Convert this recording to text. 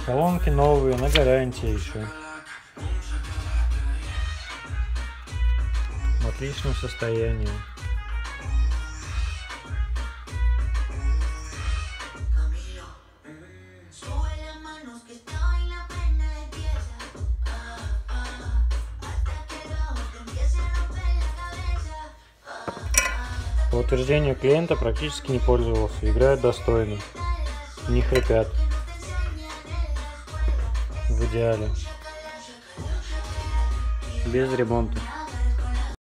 Колонки новые, на гарантии еще. В отличном состоянии. По утверждению клиента практически не пользовался, играют достойно, не хрипят, в идеале, без ремонта.